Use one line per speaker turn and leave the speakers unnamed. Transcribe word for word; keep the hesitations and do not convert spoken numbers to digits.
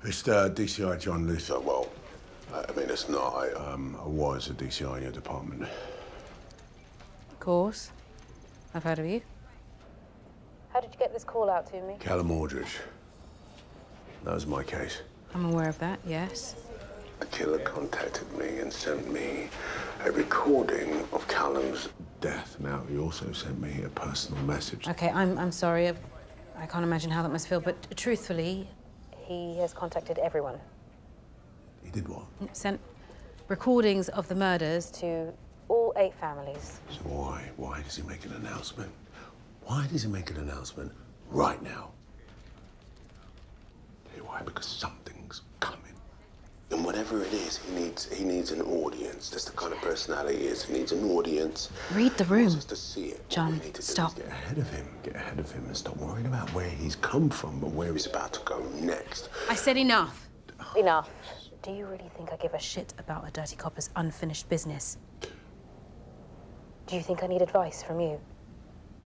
It's uh, D C I John Luther. Well, I mean, it's not. I, um, I was a D C I in your department.
Of course. I've heard of you. How did you get this call out to me?
Callum Aldridge. That was my case.
I'm aware of that, yes.
The killer contacted me and sent me a recording of Callum's death. Now, he also sent me a personal message.
Okay, I'm, I'm sorry. I've, I can't imagine how that must feel, but truthfully, he has contacted everyone.
He did what?
Sent recordings of the murders to all eight families.
So why? Why does he make an announcement? Why does he make an announcement right now? Tell you why? Because something's coming. And whatever it is, he needs he needs an audience. That's the kind of personality he is. He needs an audience.
Read the room.
He wants us to see it.
John,
what we need to
stop.
Do is get ahead of him. Get ahead of him and stop worrying about where he's come from, but where he's about to go next.
I said enough. Enough. Do you really think I give a shit about a dirty copper's unfinished business? Do you think I need advice from you?